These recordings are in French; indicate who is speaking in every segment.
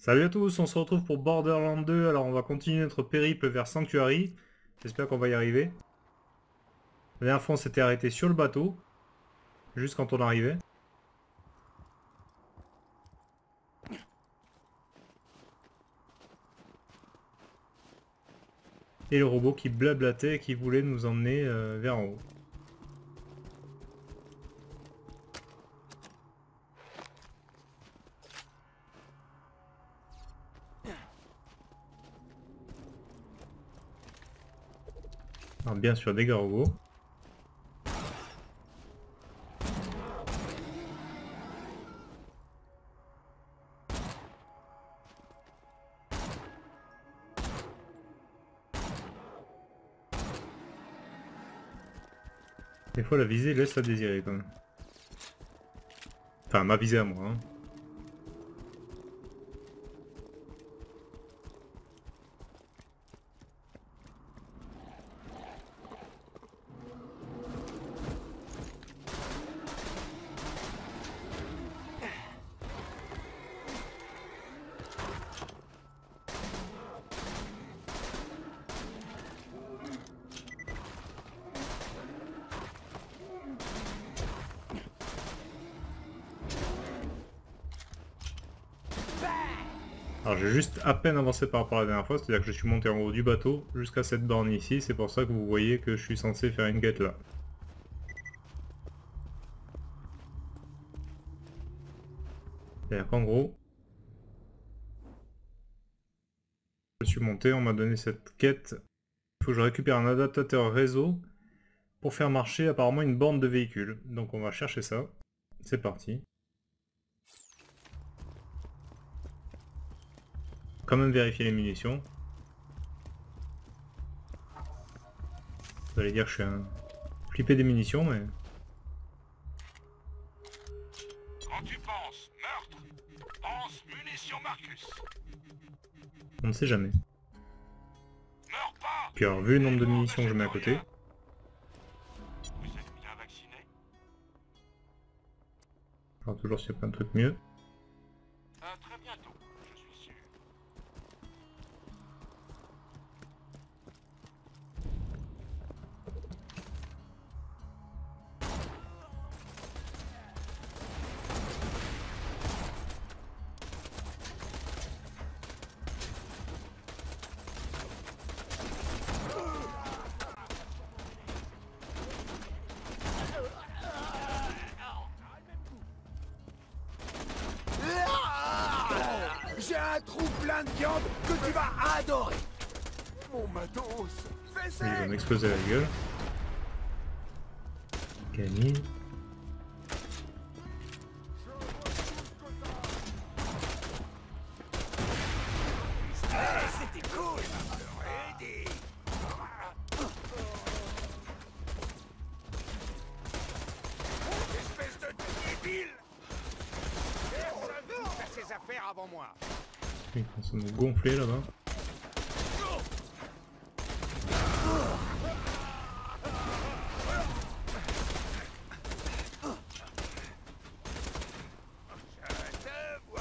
Speaker 1: Salut à tous, on se retrouve pour Borderlands 2, alors on va continuer notre périple vers Sanctuary. J'espère qu'on va y arriver. La dernière fois on s'était arrêté sur le bateau, juste quand on arrivait. Et le robot qui blablatait et qui voulait nous emmener vers en haut. Alors bien sûr des gargots. Des fois la visée laisse à désirer quand même. Enfin ma visée à moi. Hein. Alors j'ai juste à peine avancé par rapport à la dernière fois, c'est-à-dire que je suis monté en haut du bateau jusqu'à cette borne ici, c'est pour ça que vous voyez que je suis censé faire une quête là. C'est-à-dire qu'en gros, je suis monté, on m'a donné cette quête. Il faut que je récupère un adaptateur réseau pour faire marcher apparemment une borne de véhicule. Donc on va chercher ça. C'est parti. Quand même vérifier les munitions. Vous allez dire que je suis un flippé des munitions, mais...
Speaker 2: Quand tu penses meurtre, pense munitions Marcus.
Speaker 1: On ne sait jamais.
Speaker 2: Meurs pas.
Speaker 1: Puis alors, vu le nombre de munitions que je mets à côté...
Speaker 2: Vous êtes bien vacciné?
Speaker 1: Alors toujours s'il y a plein de trucs mieux.
Speaker 2: Très bientôt, je suis sûr.
Speaker 3: J'ai un trou plein de viande que tu vas adorer. Mon matos, fais
Speaker 1: Ils vont
Speaker 3: ça.
Speaker 1: m'exploser la gueule. Gagné.
Speaker 3: C'était cool. Ready. Espèce de débile. Personne ne faire ses affaires avant moi.
Speaker 1: Ils commencent à nous gonfler là-bas.
Speaker 3: Je te vois.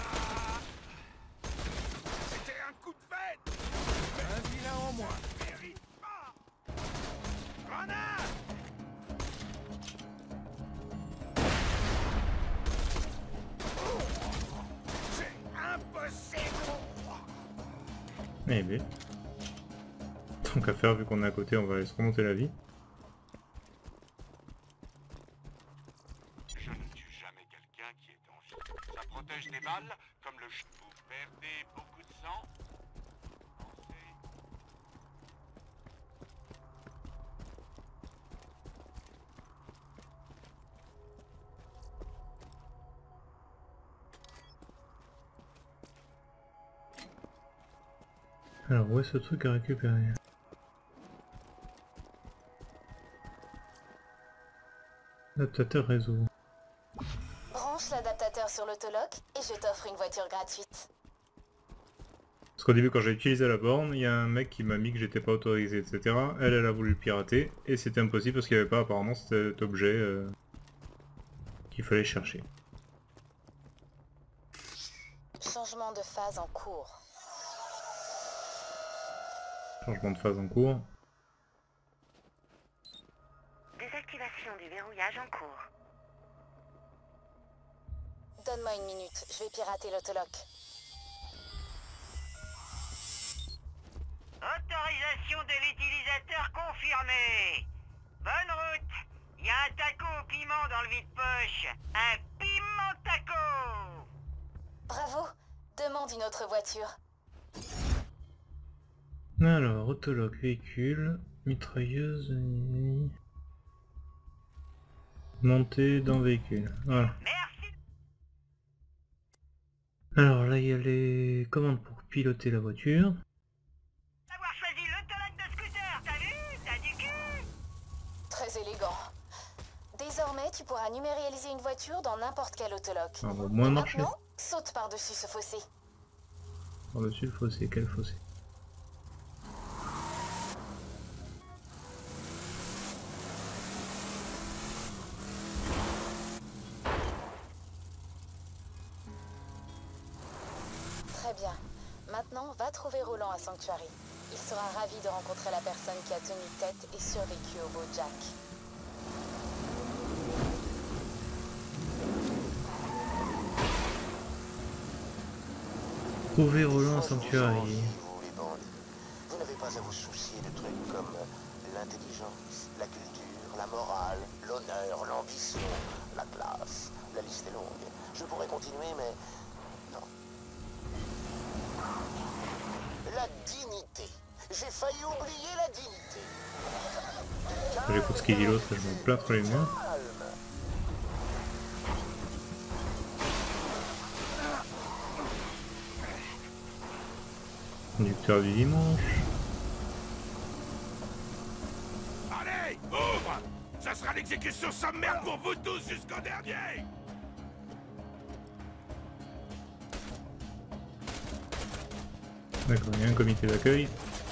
Speaker 3: C'était un coup de fête. Un vilain en moins. Mérite pas. Grenade. C'est impossible.
Speaker 1: Eh bien. Tant qu'à faire, vu qu'on est à côté, on va aller se remonter la vie.
Speaker 2: Je ne tue jamais quelqu'un qui est en vie. Ça protège des balles, comme le vous perdez beaucoup de sang. Pensez.
Speaker 1: Alors, où est ce truc à récupérer? Adaptateur réseau.
Speaker 4: Branche l'adaptateur sur l'autolock et je t'offre une voiture gratuite.
Speaker 1: Parce qu'au début, quand j'ai utilisé la borne, il y a un mec qui m'a mis que j'étais pas autorisé, etc. Elle a voulu le pirater, et c'était impossible parce qu'il n'y avait pas apparemment cet objet qu'il fallait chercher.
Speaker 4: Changement de phase en cours.
Speaker 1: Changement de phase en cours.
Speaker 5: Désactivation du verrouillage en cours.
Speaker 4: Donne-moi une minute, je vais pirater l'autoloc.
Speaker 5: Autorisation de l'utilisateur confirmée. Bonne route. Il y a un taco au piment dans le vide-poche. Un piment taco.
Speaker 4: Bravo, demande une autre voiture.
Speaker 1: Alors, autoloc, véhicule, mitrailleuse, montée dans véhicule. Voilà.
Speaker 5: Merci.
Speaker 1: Alors là, il y a les commandes pour piloter la voiture.
Speaker 5: D'avoir choisi l'autologue de scooter, t'as vu? T'as du cul.
Speaker 4: Très élégant. Désormais, tu pourras numérialiser une voiture dans n'importe quel autoloc.
Speaker 1: Ça va moins marcher.
Speaker 4: Maintenant, saute par-dessus ce fossé.
Speaker 1: Par-dessus le fossé, quel fossé?
Speaker 4: Très bien. Maintenant, va trouver Roland à Sanctuary. Il sera ravi de rencontrer la personne qui a tenu tête et survécu au beau Jack.
Speaker 1: Trouver Roland à Sanctuary.
Speaker 6: Vous les bandits. Vous n'avez pas à vous soucier de trucs comme l'intelligence, la culture, la morale, l'honneur, l'ambition, la classe. La liste est longue. Je pourrais continuer, mais non. La dignité. J'ai failli oublier la dignité.
Speaker 1: J'écoute ce qu'il dit l'autre, je me plains trop les miens.
Speaker 6: Calme.
Speaker 1: Conducteur du dimanche.
Speaker 3: Allez, ouvre! Ça sera l'exécution sommaire pour vous tous jusqu'au dernier!
Speaker 1: D'accord, il y a un comité d'accueil.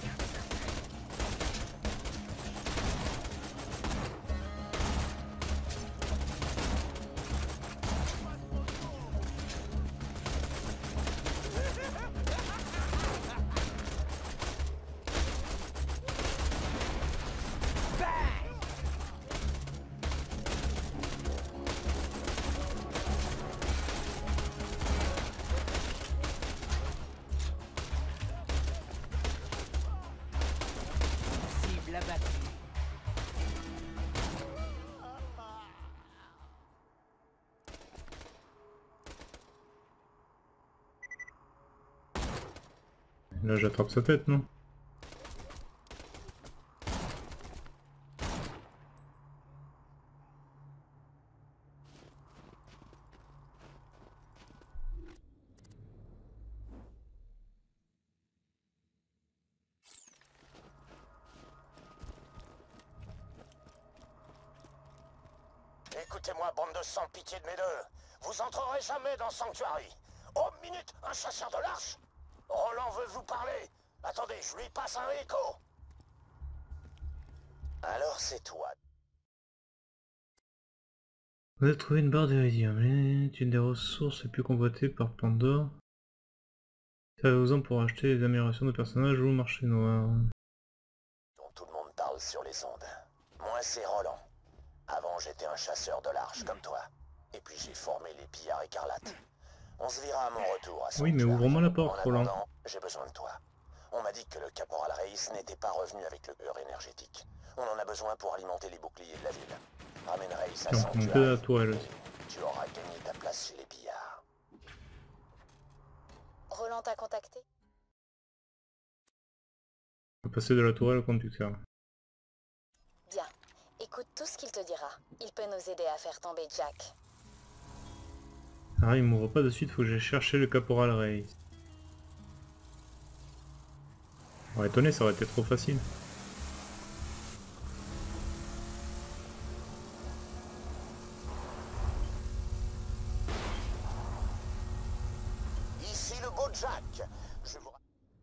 Speaker 7: Cible abattue.
Speaker 1: Là j'attrape sa tête, non?
Speaker 6: Écoutez-moi, bande de sans pitié de mes deux. Vous entrerez jamais dans Sanctuary. Oh, minute, un chasseur de l'arche. Roland veut vous parler. Attendez, je lui passe un écho. Alors c'est toi.
Speaker 1: Vous avez trouvé une barre d'Iridium, est une des ressources les plus convoitées par Pandore. Servez-vous-en pour acheter les améliorations de personnages ou marché noir.
Speaker 6: Dont tout le monde parle sur les ondes. Moi, c'est Roland. Avant, j'étais un chasseur de l'arche comme toi. Et puis j'ai formé les pillards écarlates. On se verra à mon retour à
Speaker 1: Oui, mais
Speaker 6: Sanctuary.
Speaker 1: ouvre-moi la porte,
Speaker 6: En
Speaker 1: Roland.
Speaker 6: attendant, j'ai besoin de toi. On m'a dit que le caporal Reis n'était pas revenu avec le cœur énergétique. On en a besoin pour alimenter les boucliers de la ville. Ramène Reis à
Speaker 1: Tiens, on peut monter
Speaker 6: Sanctuary.
Speaker 1: la tourelle aussi.
Speaker 6: Tu auras gagné ta place chez les pillards.
Speaker 4: Roland t'a contacté?
Speaker 1: On va passer de la tourelle au conducteur.
Speaker 4: Bien. Écoute tout ce qu'il te dira. Il peut nous aider à faire tomber Jack.
Speaker 1: Ah, il m'ouvre pas de suite, faut que j'aille chercher le caporal Reis. On va étonner, ça aurait été trop facile.
Speaker 6: Ici le beau Jack. Je vous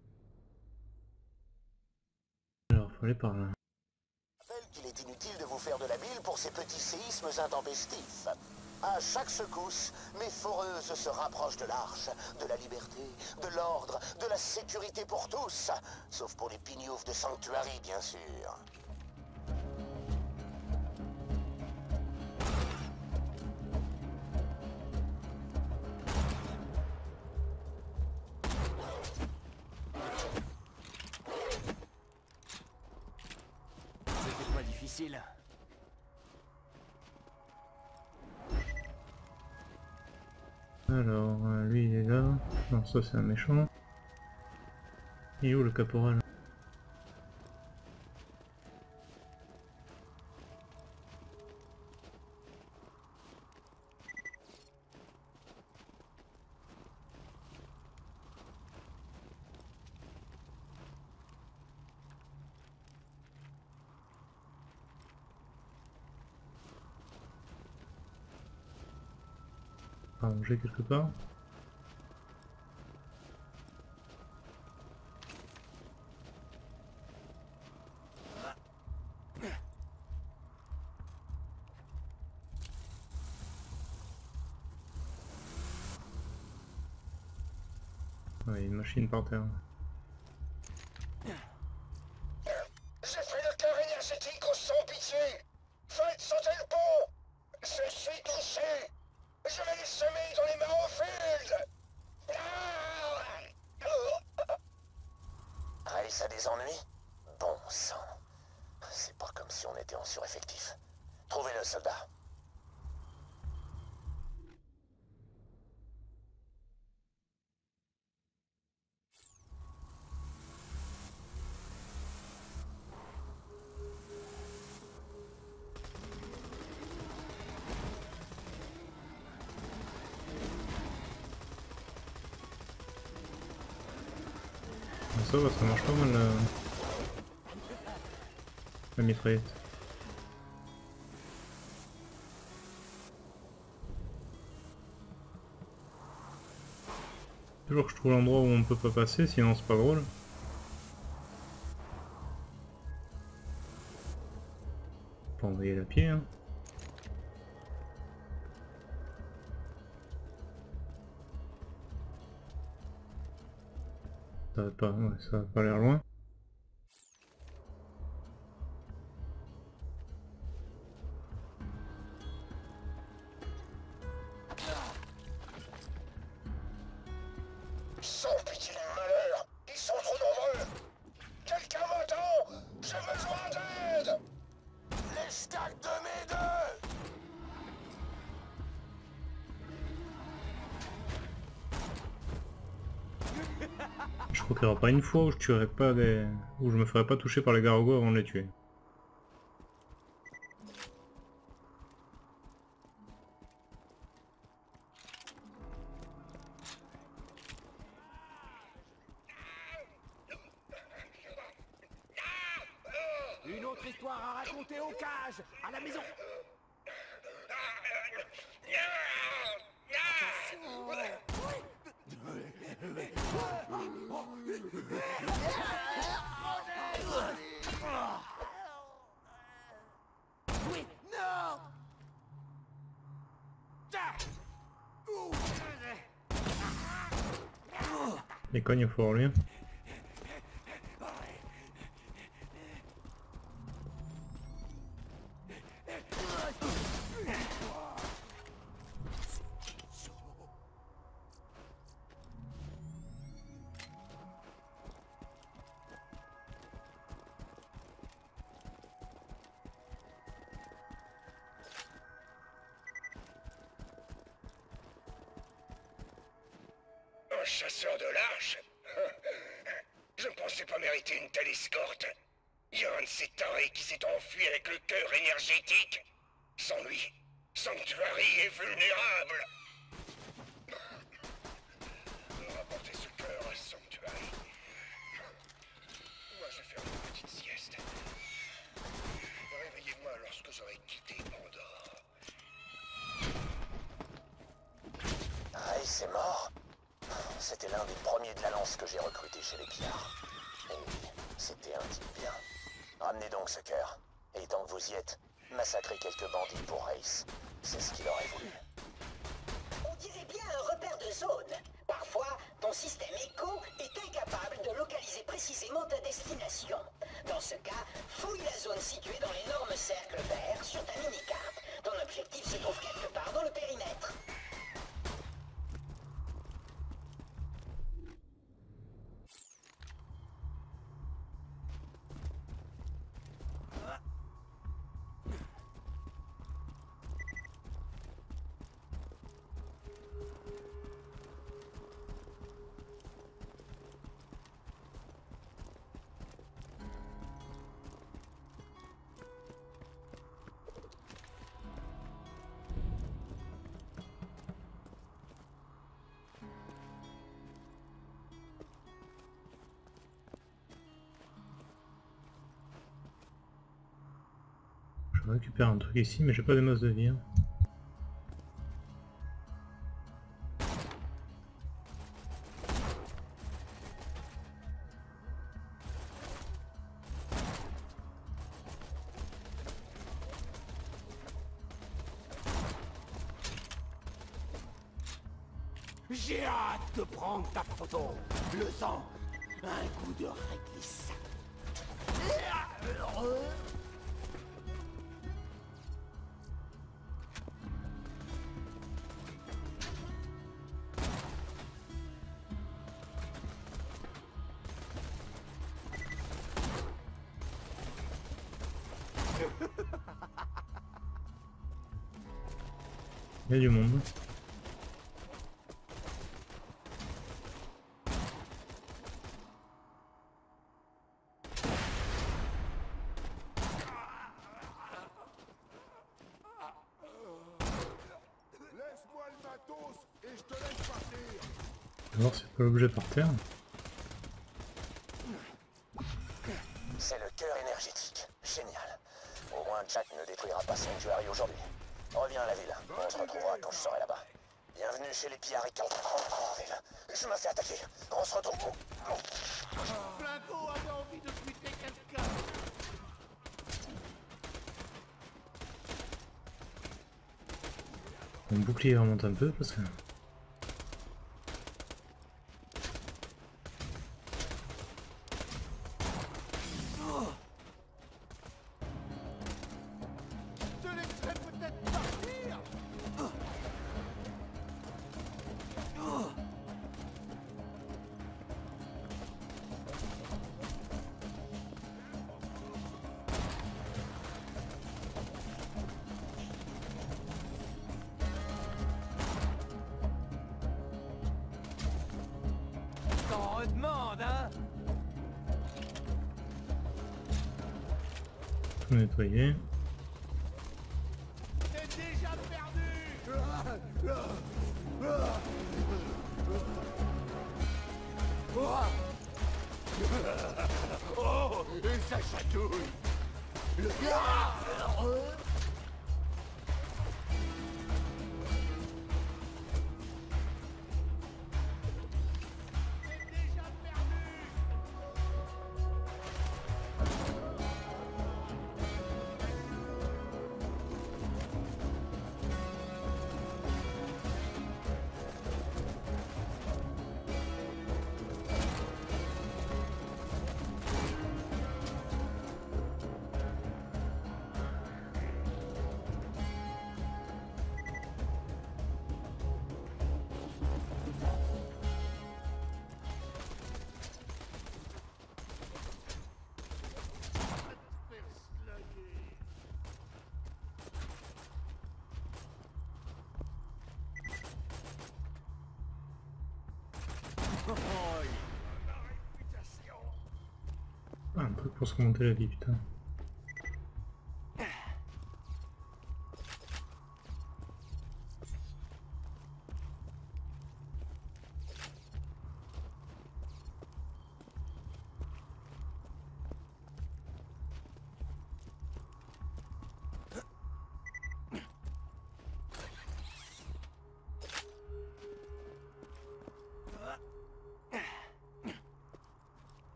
Speaker 1: Alors, faut aller par là.
Speaker 6: rappelle qu'il est inutile de vous faire de la bile pour ces petits séismes intempestifs. À chaque secousse, mes foreuses se rapprochent de l'arche, de la liberté, de l'ordre, de la sécurité pour tous. Sauf pour les pignoufs de Sanctuary, bien sûr.
Speaker 3: C'était pas difficile.
Speaker 1: Alors, lui il est là. Non, ça c'est un méchant. Il est où le caporal? À manger quelque part. Ouais, une machine par terre.
Speaker 6: J'ai fait le cœur énergétique au sans pitié. Faites sauter le pont. Je suis touché. Je vais les semer dans les Marrowfield. Race a des ennuis? Bon sang. C'est pas comme si on était en sureffectif. Trouvez-le, soldat.
Speaker 1: Ça va, ça marche pas mal la mitraillette. Toujours que je trouve l'endroit où on peut pas passer, sinon c'est pas drôle. Pas envoyer la pied, hein. Ça va pas, ouais, ça va pas l'air loin.
Speaker 6: Sans pitié du malheur, ils sont trop nombreux. Quelqu'un m'entend? J'ai besoin d'aide. Les stacks de mes deux.
Speaker 1: Je crois qu'il n'y aura pas une fois où je tuerai pas des... où je me ferai pas toucher par les gargots avant de les tuer.
Speaker 3: Une autre histoire à raconter aux cages, à la maison. Non.
Speaker 1: Les cognes au fort lui.
Speaker 6: Un chasseur de l'arche? Je ne pensais pas mériter une telle escorte. Il y a un de ces tarés qui s'est enfui avec le cœur énergétique. Sans lui, Sanctuary est vulnérable. Rapportez ce cœur à Sanctuary. Moi, je vais faire une petite sieste. Réveillez-moi lorsque j'aurai quitté Pandore. Race est mort? C'était l'un des premiers de la lance que j'ai recruté chez les pillards. Et oui, c'était un type bien. Ramenez donc ce cœur. Et tant que vous y êtes, massacrez quelques bandits pour Race. C'est ce qu'il aurait voulu.
Speaker 7: un repère de zone. Parfois, ton système écho est incapable de localiser précisément ta destination. Dans ce cas, fouille la zone située dans l'énorme cercle vert sur ta mini-carte. Ton objectif se trouve quelque part dans le périmètre.
Speaker 1: Je récupère un truc ici, mais j'ai pas de masse de vie. Hein.
Speaker 3: J'ai hâte de prendre ta photo. Le sang, un coup de réglisse.
Speaker 1: Il y a du monde.
Speaker 3: Laisse-moi le matos et je te laisse partir.
Speaker 1: On va voir c'est pas l'objet par terre.
Speaker 6: C'est le cœur énergétique. Génial. Au moins Jack ne détruira pas Sanctuary aujourd'hui. Reviens à la ville. On se retrouvera quand je serai là-bas. Bienvenue chez les pillards et en ville. Je me fais attaquer. On se retrouve.
Speaker 3: Flingo avait envie de buter quelqu'un.
Speaker 1: Mon bouclier remonte un peu parce que...
Speaker 3: Je te laisserai peut-être partir. T'en redemandes, hein?
Speaker 1: Tout nettoyer.
Speaker 3: T'es déjà perdu. Oh, et ça chatouille.
Speaker 1: Ah, un truc pour se remonter la vie, putain.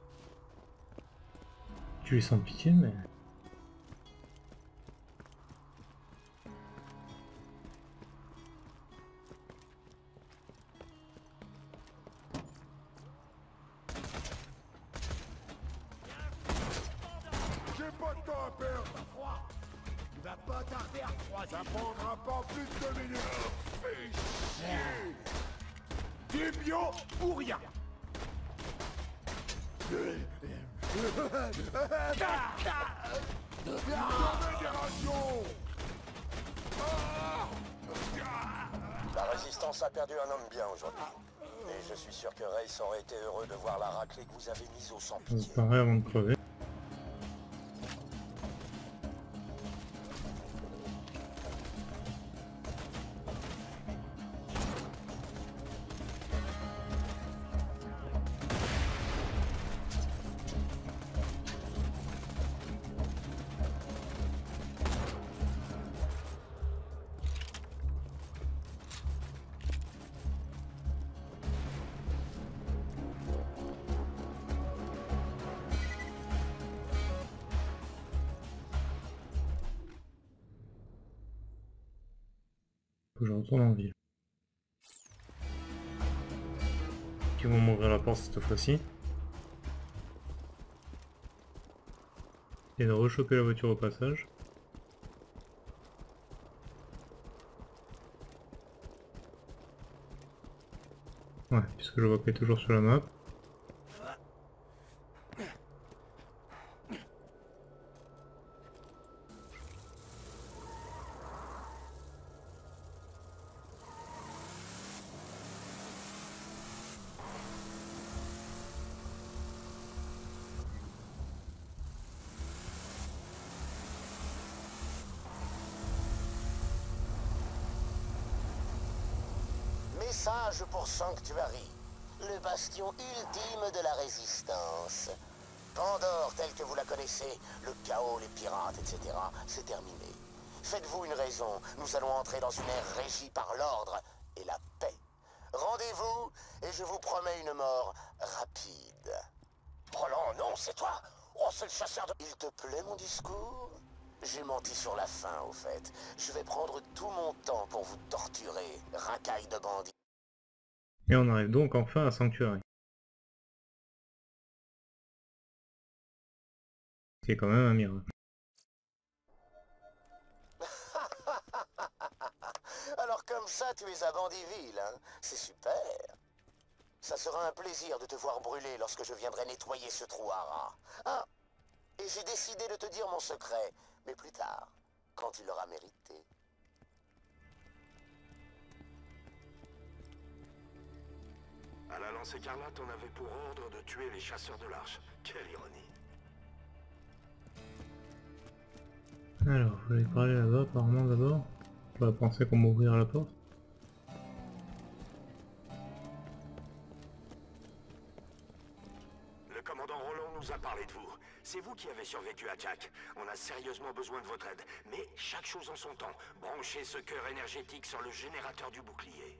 Speaker 1: Tu es sans pitié, mais...
Speaker 3: prend plus de 2 minutes. Fais chier. Tu es bio ou rien.
Speaker 6: La résistance a perdu un homme bien aujourd'hui. Et je suis sûr que Race aurait été heureux de voir la raclée que vous avez mise au sans
Speaker 1: On
Speaker 6: pitié.
Speaker 1: se paraît avant de crever. Faut que je retourne en ville. Qui vont m'ouvrir la porte cette fois-ci. Et de rechoper la voiture au passage. Ouais, puisque je vois qu'elle est toujours sur la map.
Speaker 6: Message pour Sanctuary, le bastion ultime de la résistance. Pandore, telle que vous la connaissez, le chaos, les pirates, etc., c'est terminé. Faites-vous une raison, nous allons entrer dans une ère régie par l'ordre et la paix. Rendez-vous, et je vous promets une mort rapide. Roland, non, c'est toi! Oh, c'est le chasseur de... Il te plaît, mon discours? J'ai menti sur la fin, au fait. Je vais prendre tout mon temps pour vous torturer, racaille de bandits.
Speaker 1: Et on arrive donc enfin à Sanctuary. C'est quand même un miracle.
Speaker 6: Alors comme ça, tu es à Bandyville, hein? C'est super. Ça sera un plaisir de te voir brûler lorsque je viendrai nettoyer ce trou à rats. Ah, et j'ai décidé de te dire mon secret, mais plus tard, quand tu l'auras mérité.
Speaker 8: À la Lance Écarlate, on avait pour ordre de tuer les chasseurs de l'Arche. Quelle ironie.
Speaker 1: Alors, je vais parler là-bas apparemment d'abord. J'aurais pensé qu'on m'ouvrir la porte.
Speaker 8: Le commandant Roland nous a parlé de vous. C'est vous qui avez survécu à Jack. On a sérieusement besoin de votre aide. Mais chaque chose en son temps. Branchez ce cœur énergétique sur le générateur du bouclier.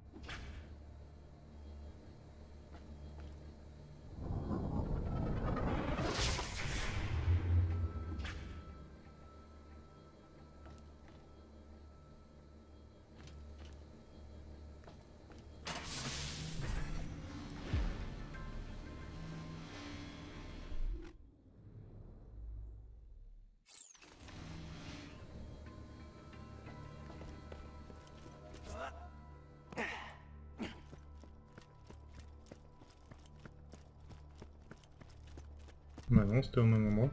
Speaker 1: Bah non, c'était au même endroit.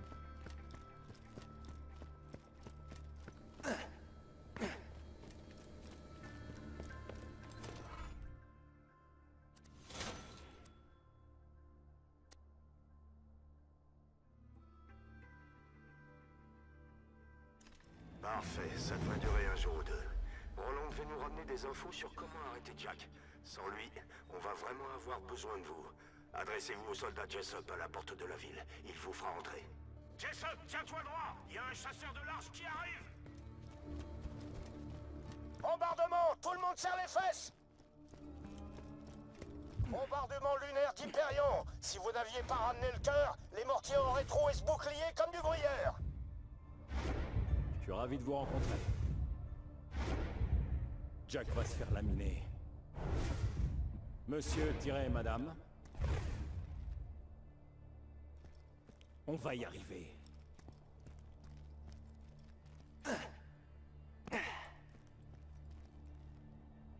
Speaker 8: Parfait, ça devrait durer un jour ou deux. Roland devait nous ramener des infos sur comment arrêter Jack. Sans lui, on va vraiment avoir besoin de vous. Adressez-vous au soldat Jessup à la porte de la ville. Il vous fera entrer. Jessup, tiens-toi droit! Il y a un chasseur de l'Arche qui arrive!
Speaker 6: Bombardement! Tout le monde serre les fesses! Bombardement lunaire d'Hyperion! Si vous n'aviez pas ramené le cœur, les mortiers auraient troué ce bouclier comme du gruyère!
Speaker 9: Je suis ravi de vous rencontrer. Jack va se faire laminer. Monsieur-madame. On va y arriver.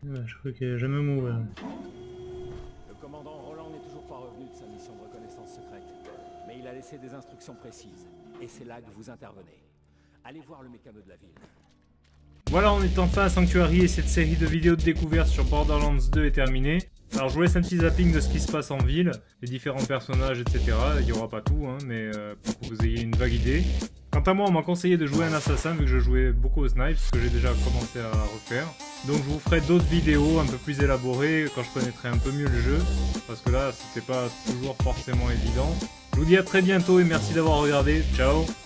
Speaker 1: Je crois qu'il a jamais mourir.
Speaker 9: Le commandant Roland n'est toujours pas revenu de sa mission de reconnaissance secrète. Mais il a laissé des instructions précises. Et c'est là que vous intervenez. Allez voir le mécano de la ville.
Speaker 1: Voilà, on est enfin à Sanctuary et cette série de vidéos de découverte sur Borderlands 2 est terminée. Alors je vous laisse un petit zapping de ce qui se passe en ville, les différents personnages, etc. Il n'y aura pas tout, hein, mais pour que vous ayez une vague idée. Quant à moi, on m'a conseillé de jouer un assassin vu que je jouais beaucoup au snipe, ce que j'ai déjà commencé à refaire. Donc je vous ferai d'autres vidéos un peu plus élaborées quand je connaîtrai un peu mieux le jeu, parce que là c'était pas toujours forcément évident. Je vous dis à très bientôt et merci d'avoir regardé, ciao.